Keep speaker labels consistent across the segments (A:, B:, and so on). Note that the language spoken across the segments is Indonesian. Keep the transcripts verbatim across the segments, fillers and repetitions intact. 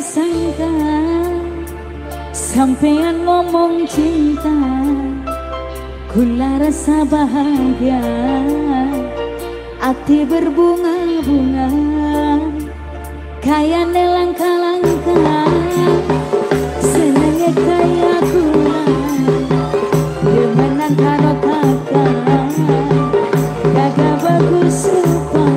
A: disangka sampean ngomong cinta, kula rasa bahagia, hati berbunga-bunga, kaya nelangka-langka, senengnya kaya kula, demenan karo kakak, kakak bagus rupa.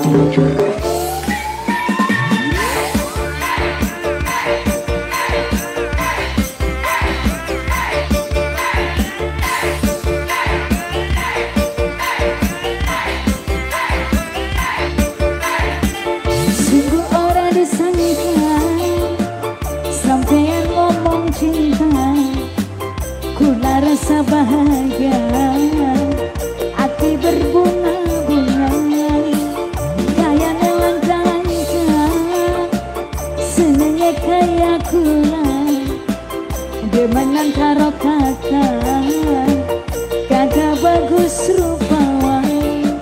A: Sungguh ora disangka sampean ngomong cinta, kula rasa bahagia, hati berbunga-bunga, kaya nelangka-langka, senengnya kaya kula, demenan karo kakak, kakak bagus rupawan.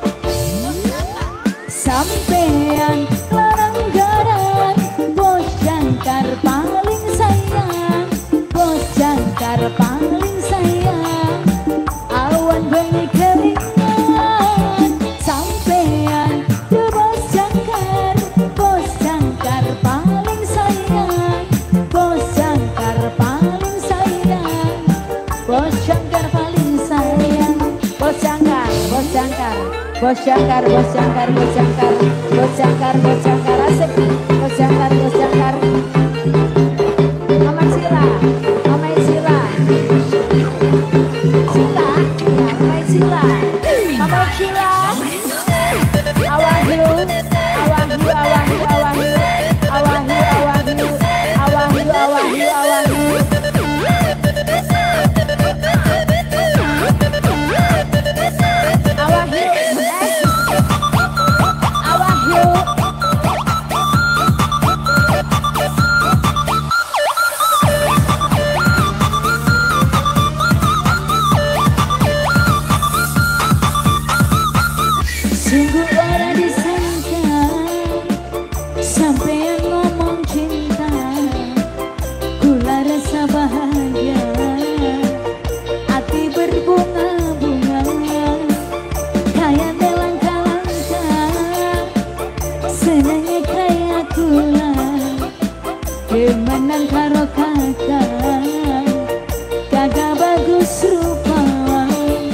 A: Sampean larang garang, bos jangkar paling sayang, bos jangkar paling sayang, awan bengi keringan. Sampean de bos jangkar, bos jangkar paling sayang, bos jangkar paling sayang, bos jangkar paling sayang, bos jangkar, bos jangkar. Bos jangkar, bos jangkar, bos jangkar, bos jangkar, bos jangkar, asik. Bos jangkar, bos jangkar. Mama Sila, Mama Sila, Sila, ya Mama Sila, Mama Sila. Awahu, awahu, awahu, awahu, awahu, awahu, awahu, awahu, awahu. Sungguh ora disangka sampean ngomong cinta, kula rasa bahagia, hati berbunga-bunga, kaya nelangka-langka, senengnya kaya kula, demenan karo kakak, kakak bagus rupawan.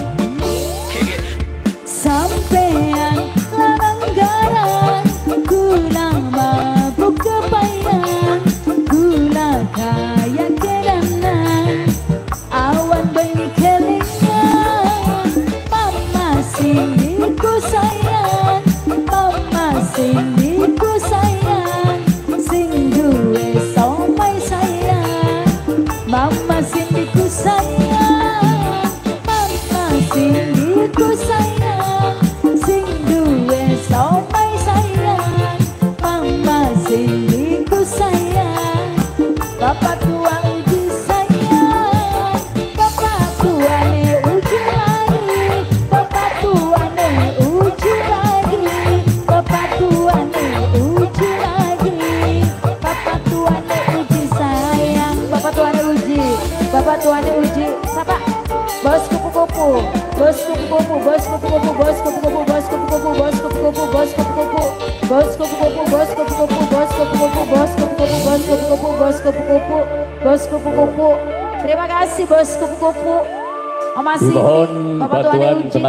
A: Sampean larang garang, kula mabuk kebayang, kula kaya kedanan, awan bengi kelingan. Mama sindiku sayang, mama sindiku sayang, sing duwe somai sayang, mama sindiku sayang, mama sindiku sayang, sing duwe somai sayang, mama sindiku sayang, bapak tua uji sayang, bapak tuane uji lagi, bapak tuane uji lagi, bapak tuane uji lagi, bapak tuane uji sayang, bapak tuane uji, bapak tuane uji, siapa? Bos kupu-kupu, bos kupu-kupu, bos kupu-kupu, bos kupu-kupu, bos kupu-kupu, bos kupu-kupu, bos kupu-kupu, bos kupu-kupu, bos kupu-kupu, bos kupu-kupu, bos kupu-kupu, bos kupu-kupu, bos kupu-kupu, bos kupu-kupu. Terima kasih bos kupu-kupu. Masih Bapak Tuan Uji.